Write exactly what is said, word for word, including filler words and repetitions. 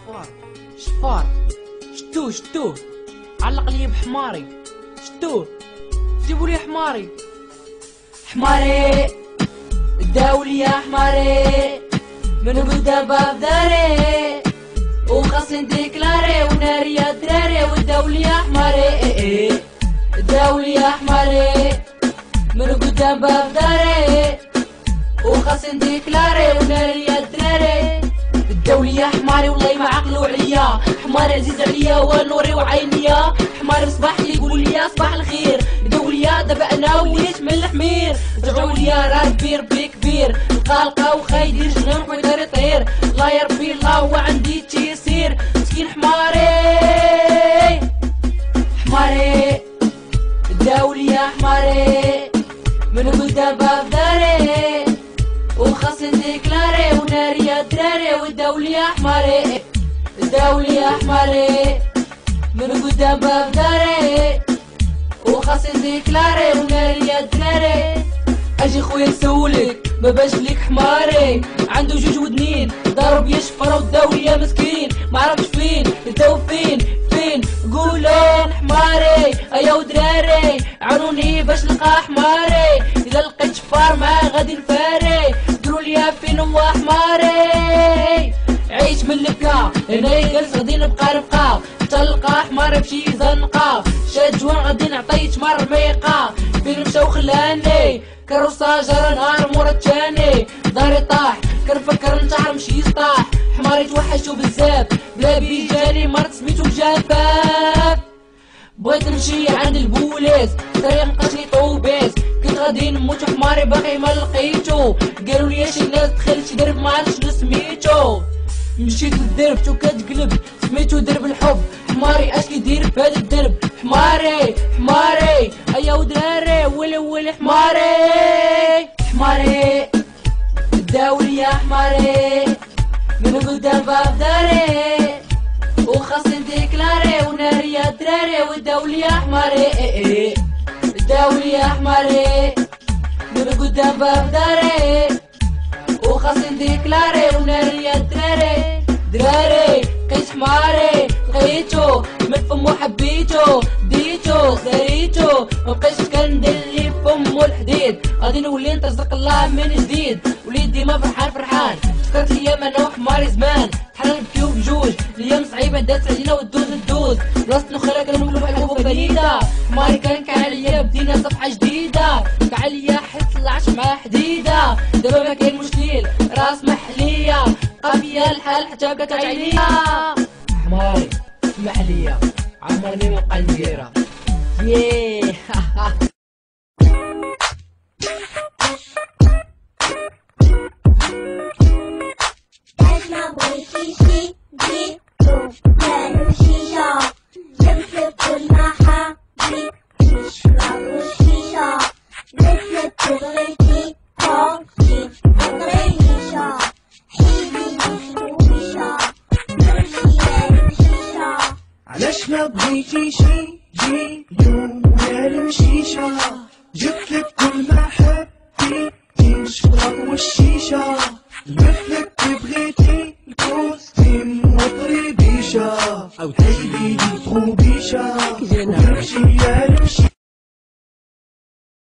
شفار شفار شتوه شتوه علق لي بحماري شتوه جيبوا لي حماري حماري داولي يا حماري من قدام باب داري وخاص نديكلاري وناري يا دراري وداولي يا حماري داولي يا حماري من قدام باب داري وخاص نديكلاري وناري يا دراري الدولي يا حماري والله ما عقلوا عليا حماري عزيز عليا ونوري وعينيا حماري صباح لي يقول لي صباح الخير دولي يا دابا انا وليت من الحمير رجعوا لي راه كبير بي كبير القلقه وخايدير جنون ويقدر يطير الله يا ربي الله هو عندي تيسير مسكين حماري حماري الدولي يا حماري من قدام باب داري وخاص نديكلاري وناري يا دراري والدولي يا حماري الدولي يا حماري من قدام باب داري وخاص نديكلاري وناري يا دراري اجي خويا نسولك ما باش ليك حماري عنده جوج ودنين ضرب يشفر والدولي يا مسكين ما عرفش فين الدو فين فين قولون حماري ايا ودراري عانوني باش نلقى حماري اذا لقيت شفار معاه غادي نفاري درولي فين هو حماري عيش من البلا هنا جالس غادي نبقى رفقا تلقى حماري بشي زنقا شاد جوان غادي نعطيه تمر ميقا فين مشاو خلاني كروسا جرى نهار مورا التاني داري طاح كنفكر نتعر مشي يسطاح حماري توحشو بزاف بلا بيجاني مرت سميتو الجفاف بغيت نمشي عند البوليس طريق نقاتلي طوبيس كنت غادي نموت حماري باقي ما لقيتو قالوا لي شي ناس دخلت شي درب ما عرفتش شنو سميتو مشيت للدرب تو كتقلب سميتو درب الحب حماري اش كيدير في هذا الدرب حماري حماري ايا ودراري ولي ولي حماري حماري الداولي يا حماري من قدام باب داري وخاص نديكلاري وناري يا دراري والداولي يا حماري الداولي يا حماري من قدام باب داري وخاص نديكلاري وناري يا دراري دراري لقيت حماري لقيتو من فمو حبيتو ديتو داريتو مبقيتش كندلي فمو الحديد غادي نولي نترزق الله من جديد وليت ديما فرحان فرحان فكرت ايام انا وحماري زمان تحنا نبكيو بجوج الايام صعيبه دازت علينا والدوز ندوز بلاصه نخرا كنولو حبوب فريده حماري كان كعليا بدينا صفحه جديده كعليا حس العش مع حديده دابا ما كاين مشكل راس محليه قافيه الحال حتى بكات عينيا حماري اسمح ليا عمرني ما بقى نديرها ياه علاش ما بغيتي شي جي يوم ولا شيشة جبتلك كل ما حبيتي نشرب والشيشة مثلك بغيتي الكوستيم وطريبيشة أو تجيبي لي طروبيشة ونمشي يا